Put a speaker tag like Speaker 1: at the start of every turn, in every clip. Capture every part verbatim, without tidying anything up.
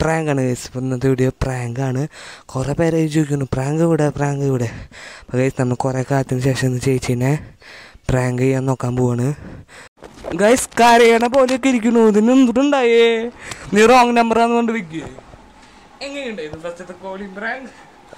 Speaker 1: പ്രാങ്കാണ് guys. ഇപ്പോൾ ഇന്നത്തെ video പ്രാങ്കാണ്. കുറേ പേരായി ചോദിക്കുന്നു പ്രാങ്ക് ഇവിടെ പ്രാങ്ക് ഇവിടെ. അപ്പോൾ ഗൈസ് നമ്മൾ കുറേ കാലത്തിന് ശേഷം ഒന്ന് ചേച്ചീനെ പ്രാങ്ക് ചെയ്യാൻ നോക്കാൻ പോവാണ് ഗൈസ്. കരയണ പോലെയൊക്കെ ഇരിക്കുന്നു. ഇതിന് എന്തുണ്ടായേ? നീ റോങ് നമ്പറാന്ന് കൊണ്ട് വിൽക്കുക. എങ്ങനെയുണ്ടായിരുന്നു ഫസ്റ്റത്തെ കോളിംഗ് പ്രാങ്ക്?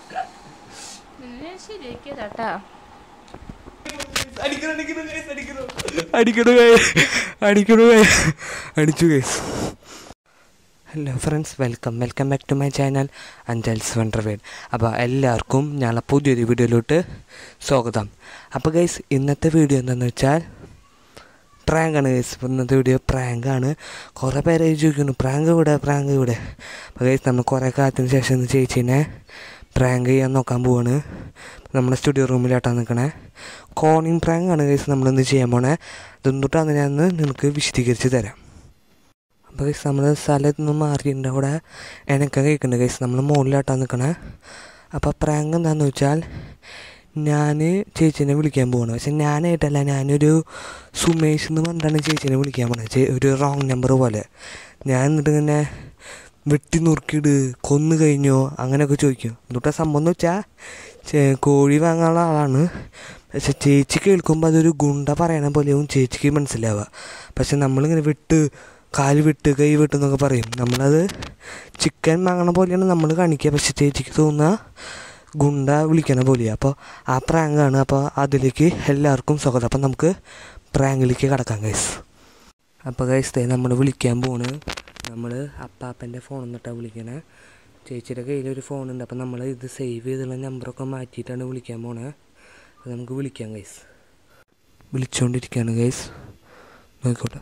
Speaker 1: അടിച്ചു guys. Hello friends, welcome welcome back to my channel അഞ്ചൽസ് വണ്ടർവേഡ്. അപ്പോൾ എല്ലാവർക്കും ഞങ്ങളെ പുതിയൊരു വീഡിയോയിലോട്ട് സ്വാഗതം. അപ്പോൾ ഗൈസ് ഇന്നത്തെ വീഡിയോ എന്താണെന്ന് വെച്ചാൽ പ്രാങ്കാണ് ഗൈസ്. ഇപ്പോൾ ഇന്നത്തെ വീഡിയോ പ്രാങ്കാണ്. കുറേ പേരായി ചോദിക്കുന്നു പ്രാങ്ക് ഇവിടെ പ്രാങ്ക് ഇവിടെ. അപ്പോൾ ഗൈസ് നമ്മൾ കുറേ കാലത്തിന് ശേഷം ഒന്ന് ചേച്ചീനെ പ്രാങ്ക് ചെയ്യാൻ നോക്കാൻ പോവാണ്. നമ്മുടെ സ്റ്റുഡിയോ റൂമിലായിട്ടാണ് നിൽക്കണേ. കോണിങ് പ്രാങ്കാണ് ഗൈസ് നമ്മളിന്ന് ചെയ്യാൻ പോണേ. ഇതൊന്നിട്ടാണ് ഞാൻ നിങ്ങൾക്ക് വിശദീകരിച്ച് തരാം. അപ്പോൾ ഗൈസ് നമ്മൾ സ്ഥലത്ത് നിന്ന് മാറിയിട്ടുണ്ട്. അവിടെ എനക്കം കേൾക്കുന്നുണ്ട് ഗൈസ്. നമ്മൾ മുകളിലായിട്ടാണ് നിൽക്കണേ. അപ്പോൾ പ്രാങ്ക് എന്താണെന്ന് വെച്ചാൽ ഞാൻ ചേച്ചീനെ വിളിക്കാൻ പോവാണ്. പക്ഷെ ഞാനായിട്ടല്ല, ഞാനൊരു സുമേഷ് എന്ന് പറഞ്ഞിട്ടാണ് ചേച്ചീനെ വിളിക്കാൻ പോണത്. ഒരു റോങ് നമ്പർ പോലെ. ഞാൻ എന്നിട്ട് ഇങ്ങനെ വെട്ടി നുറുക്കിയിട്ട് കൊന്നു കഴിഞ്ഞോ അങ്ങനെയൊക്കെ ചോദിക്കും. എന്നിട്ട് സംഭവം എന്ന് വെച്ചാൽ കോഴി വാങ്ങാനുള്ള ആളാണ്. പക്ഷെ ചേച്ചി കേൾക്കുമ്പോൾ അതൊരു ഗുണ്ട പറയണ പോലെയാവും ചേച്ചിക്ക് മനസ്സിലാവുക. പക്ഷെ നമ്മളിങ്ങനെ വിട്ട് കാല് വിട്ട് കൈ വിട്ട് എന്നൊക്കെ പറയും. നമ്മളത് ചിക്കൻ വാങ്ങണ പോലെയാണ് നമ്മൾ കാണിക്കുക. പക്ഷെ ചേച്ചിക്ക് തോന്നുക ഗുണ്ട വിളിക്കണ പോലെയാണ്. അപ്പോൾ ആ പ്രാങ്കാണ്. അപ്പോൾ അതിലേക്ക് എല്ലാവർക്കും സ്വാഗതം. അപ്പോൾ നമുക്ക് പ്രാങ്കിലേക്ക് കടക്കാം ഗൈസ്. അപ്പോൾ ഗൈസ് നമ്മൾ വിളിക്കാൻ പോണ്. നമ്മൾ അപ്പാപ്പൻ്റെ ഫോൺ എന്നിട്ടാണ് വിളിക്കണേ. ചേച്ചിയുടെ കയ്യിലൊരു ഫോണുണ്ട്. അപ്പോൾ നമ്മൾ ഇത് സേവ് ചെയ്തുള്ള നമ്പറൊക്കെ മാറ്റിയിട്ടാണ് വിളിക്കാൻ പോണേ. അപ്പോൾ നമുക്ക് വിളിക്കാം ഗൈസ്. വിളിച്ചുകൊണ്ടിരിക്കുകയാണ് ഗൈസ്, നോക്കിക്കോട്ടെ.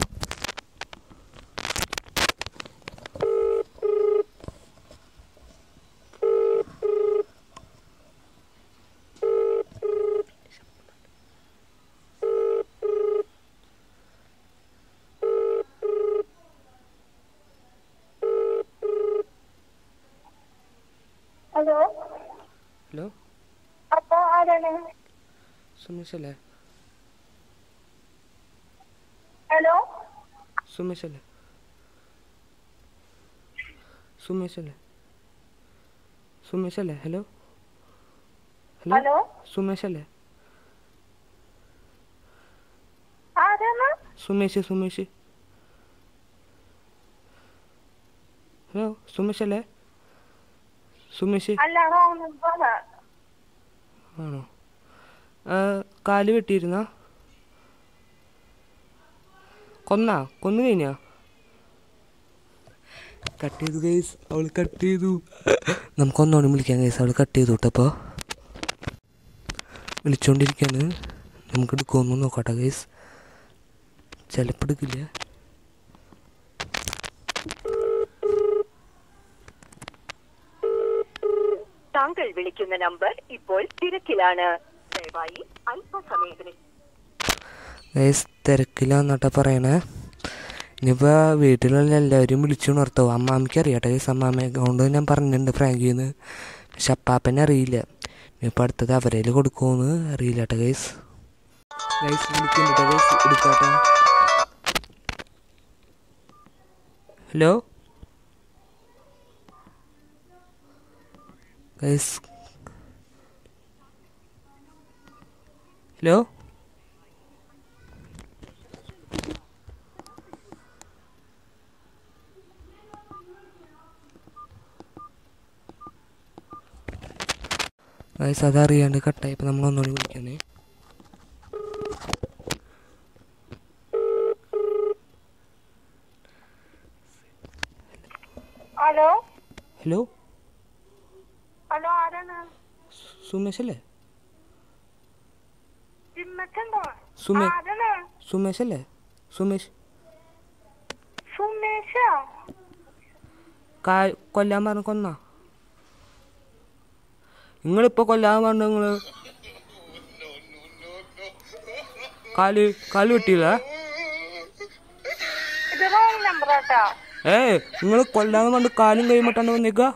Speaker 2: ഹലോ
Speaker 1: ഹലോ
Speaker 2: അപ്പൊ ആരാണ്?
Speaker 1: സുമേഷ് അല്ലേ?
Speaker 2: ഹലോ
Speaker 1: സുമേഷ് അല്ലേ? സുമേഷ് അല്ലേ? സുമേഷ് അല്ലേ? ഹലോ ഹലോ സുമേഷ് അല്ലേ?
Speaker 2: ആരാണ്?
Speaker 1: സുമേഷ് സുമേഷ് ഹലോ സുമേഷ് അല്ലേ? സുമേഷ്
Speaker 2: അല്ല, റോങ് നമ്പർ
Speaker 1: ആണോ? കാല് വെട്ടിയിരുന്ന കൊന്നാ കൊന്നു കഴിഞ്ഞാ? കട്ട് ചെയ്തു ഗൈസ്, അവൾ കട്ട് ചെയ്തു. നമുക്കൊന്നോണം വിളിക്കാം ഗൈസ്. അവൾ കട്ട് ചെയ്തു കേട്ടോ. അപ്പോൾ വിളിച്ചോണ്ടിരിക്കുകയാണ്. നമുക്ക് എടുക്കുമെന്ന് നോക്കട്ടെ ഗൈസ്. ചിലപ്പോൾ എടുക്കില്ല.
Speaker 2: താങ്കൾ വിളിക്കുന്ന നമ്പർ ഇപ്പോൾ തിരക്കിലാണ്. ദയവായി അല്പസമയത്തിന്
Speaker 1: ഗൈസ് തിരക്കിലാന്നോട്ടാ പറയണേ. ഇനിയിപ്പോൾ വീട്ടിലുള്ള എല്ലാവരും വിളിച്ചു ഉണർത്താവും. അമ്മാമ്മയ്ക്ക് അറിയാട്ടെ ഗൈസ്. അമ്മാമ്മയെ കൊണ്ട് ഞാൻ പറഞ്ഞിട്ടുണ്ട് പ്രാങ്ക് ചെയ്യുന്നത്. പക്ഷെ അപ്പാപ്പനെ അറിയില്ല. ഇനിയിപ്പോൾ അടുത്തത് അവരേൽ കൊടുക്കുമെന്ന് അറിയില്ല കേട്ടോ ഗൈസ്. ഗൈസ് വിളിക്കുന്നുണ്ട് ഗൈസ്, എടുക്കാട്ടോ. ഹലോ ഗൈസ്, ഹലോ ഗൈസ് അതറിയാണ്ട് കട്ടായപ്പോൾ നമ്മൾ ഒന്നുകൂടി വിളിക്കാനേ.
Speaker 2: ഹലോ
Speaker 1: ഹലോ
Speaker 2: ഹലോ ആരാണ്?
Speaker 1: സുമേഷ് അല്ലേ?
Speaker 2: സുമേ
Speaker 1: സുമേഷ് അല്ലേ? സുമേഷ്
Speaker 2: സുമേഷ
Speaker 1: കാ കൊല്ലാൻ പറഞ്ഞു കൊന്നാ? നിങ്ങളിപ്പോൾ കൊല്ലാൻ പറഞ്ഞു. നിങ്ങൾ കാല് കാല് വെട്ടിയില്ല?
Speaker 2: ഇത് റോങ് നമ്പർ ആട്ടാ.
Speaker 1: ഏ നിങ്ങൾ കൊല്ലാന്ന് പറഞ്ഞു കാലും കൈമിട്ടാണ് വന്നേക്കുക.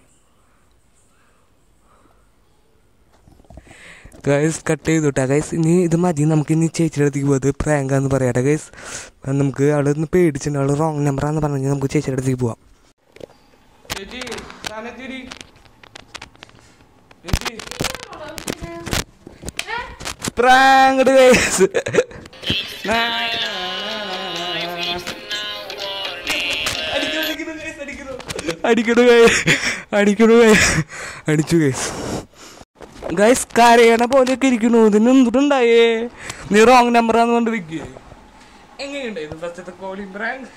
Speaker 1: ഗൈസ് കട്ട് ചെയ്തു കേട്ടോ ഗൈസ്. ഇനി ഇത് മതി, നമുക്ക് ഇനി ചേച്ചിയുടെ അടുത്തേക്ക് പോയത് പ്രാങ്കാന്ന് പറയാട്ടെ ഗൈസ്. നമുക്ക് അവിടെ നിന്ന് പേടിച്ചിട്ടുണ്ട്. അവൾ റോങ് നമ്പറാന്ന് പറഞ്ഞു. നമുക്ക് ചേച്ചിയുടെ അടുത്തേക്ക് പോവാം. Prank guys. അടിക്കണു അടിക്കണു അടിച്ചു ഗൈസ്. ഗൈസ് കരയണ പോലെയൊക്കെ ഇരിക്കണു. ഇതിന് എന്തുണ്ടായേ? നീ റോങ് നമ്പറാന്ന് കൊണ്ട് വെക്കേ. എങ്ങനെയുണ്ടായിരുന്നു ഫസ്റ്റത്തെ കോളിംഗ് പ്രാങ്ക്?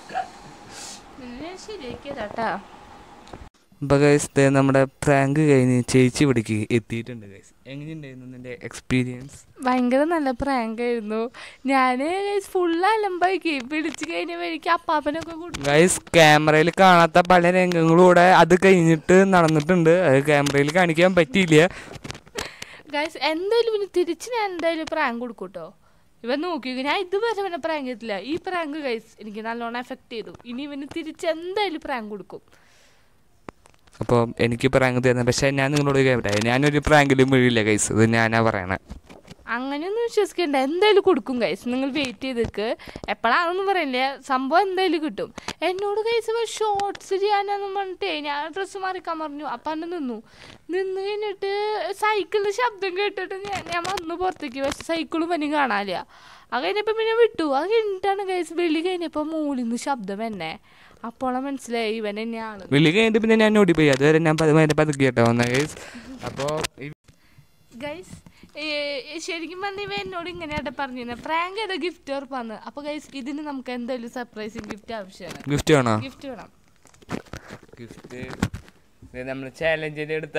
Speaker 1: അപ്പൊ ഗൈസ് നമ്മുടെ പ്രാങ്ക് കഴിഞ്ഞ് ചേച്ചി ഇവിടേക്ക് എത്തിയിട്ടുണ്ട് ഗൈസ്. എങ്ങനെയുണ്ടായിരുന്നു നിന്റെ എക്സ്പീരിയൻസ്?
Speaker 3: ഭയങ്കര നല്ല പ്രാങ്ക് ആയിരുന്നു. ഞാന് ഫുൾ അലമ്പായിക്ക് പിടിച്ചു കഴിഞ്ഞപ്പോഴേക്ക് അപ്പാപ്പനൊക്കെ കൊടുത്തു.
Speaker 1: ഗൈസ് ക്യാമറയിൽ കാണാത്ത പല രംഗങ്ങളും കൂടെ അത് കഴിഞ്ഞിട്ട് നടന്നിട്ടുണ്ട്. അത് ക്യാമറയിൽ കാണിക്കാൻ പറ്റിയില്ല
Speaker 3: ഗൈസ്. എന്തായാലും പിന്നെ തിരിച്ച് ഞാൻ എന്തായാലും പ്രാങ്ക് കൊടുക്കും കേട്ടോ. ഇവൻ നോക്കി ഞാൻ ഇതുവരെ ഇവനെ പ്രാങ്ക് ചെയ്തില്ല. ഈ പ്രാങ്ക് ഗൈസ് എനിക്ക് നല്ലോണം എഫക്ട് ചെയ്തു. ഇനി ഇവന് തിരിച്ച് എന്തായാലും പ്രാങ്ക് കൊടുക്കും.
Speaker 1: അപ്പോൾ എനിക്ക് പ്രാങ്ക് തരുന്നത്. പക്ഷേ ഞാൻ നിങ്ങളോട് കേട്ടെ, ഞാനൊരു പ്രാങ്കിലും വീഴില്ല ഗൈസ്. ഇത് ഞാനാ പറയണേ.
Speaker 3: അങ്ങനെയൊന്നും വിശ്വസിക്കണ്ട. എന്തായാലും കൊടുക്കും ഗൈസ്. നിങ്ങൾ വെയിറ്റ് ചെയ്തേക്ക്. എപ്പോഴാണെന്ന് പറയില്ല, സംഭവം എന്തായാലും കിട്ടും. എന്നോട് ഗൈസ് ഷോർട്സ് ചെയ്യാനാന്ന് പറഞ്ഞിട്ടേ ഞാൻ ഡ്രസ്സ് മാറിക്കാൻ പറഞ്ഞു. അപ്പം എന്നെ നിന്നു നിന്ന് കഴിഞ്ഞിട്ട് സൈക്കിളിൻ്റെ ശബ്ദം കേട്ടിട്ട് ഞാൻ ഞാൻ വന്നു പുറത്തേക്ക്. പക്ഷെ സൈക്കിളും പനി കാണാനില്ല. അത് കഴിഞ്ഞപ്പോൾ പിന്നെ വിട്ടു. അത് കഴിഞ്ഞിട്ടാണ് ഗൈസ് വിളി കഴിഞ്ഞപ്പോൾ മൂളിൽ നിന്ന് ശബ്ദം എന്നെ. അപ്പോഴാണ് മനസ്സിലായി ഇവൻ തന്നെയാണ്.
Speaker 1: വിളി കഴിഞ്ഞിട്ട് പിന്നെ ഞാൻ ഓടിപ്പോയി. അതുവരെ ഞാൻ പതുക്കെ കേട്ടോ വന്ന ഗൈസ്. അപ്പോൾ
Speaker 3: ഗൈസ് ശരിക്കും പറഞ്ഞ ഇവ എന്നോട് ഇങ്ങനെയായിട്ട് പറഞ്ഞിരുന്നു പ്രാങ്ക് ചെയ്ത ഗിഫ്റ്റ് ഉറപ്പാന്ന്. അപ്പൊ ഗൈസ് ഇതിന് നമുക്ക് എന്തായാലും സർപ്രൈസിങ് ഗിഫ്റ്റ് ആവശ്യമാണ്.
Speaker 1: ഗിഫ്റ്റ് വേണോ?
Speaker 3: ഗിഫ്റ്റ് വേണം.
Speaker 1: ഗിഫ്റ്റ് നമ്മൾ ചാലഞ്ചിന് എടുത്ത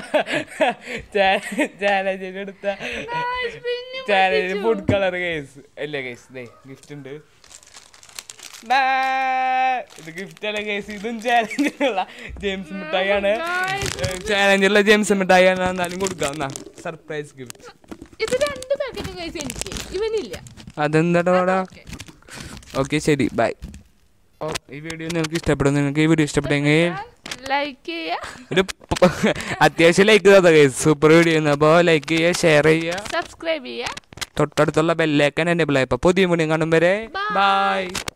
Speaker 1: ചാലഞ്ചിന് എടുത്ത ചാലഞ്ച് ഫുഡ് കളർ ഗൈസ് അല്ലേ ഗൈസ്? ഗിഫ്റ്റ് ഉണ്ട്. ഇത് ഗിഫ്റ്റ് അല്ല ഗൈസ്, ഇതും ചാലഞ്ചിനുള്ള ജെയിംസ് മിഠായിയാണ്. ചാലഞ്ചുള്ള ജെയിംസ് മിഠായിയാണ്. എന്നാലും കൊടുക്കാം സർപ്രൈസ് ഗിഫ്റ്റ്.
Speaker 3: ഇത് രണ്ട് പാക്കറ്റ് ഗൈസ് എനിക്ക്, ഇവനില്ല.
Speaker 1: അതെന്താടാ? ഓക്കെ ശരി ബൈ. ഈ വീഡിയോ നിങ്ങൾക്ക് ഇഷ്ടപ്പെടുന്നു. നിങ്ങൾക്ക് ഈ വീഡിയോ ഇഷ്ടപ്പെട്ടെങ്കിൽ
Speaker 3: ലൈക്ക് ചെയ്യുക.
Speaker 1: ഒരു അത്യാവശ്യം ലൈക്ക് ചെയ്താൽ ഗൈസ്. സൂപ്പർ വീഡിയോ ആണ്. അപ്പോൾ ലൈക്ക് ചെയ്യുക, ഷെയർ ചെയ്യുക,
Speaker 3: സബ്സ്ക്രൈബ് ചെയ്യുക,
Speaker 1: തൊട്ടടുത്തുള്ള ബെല്ലൈക്കൻ എനേബിൾ ആയപ്പോൾ പുതിയ വീഡിയോ കാണും വരെ ബൈ.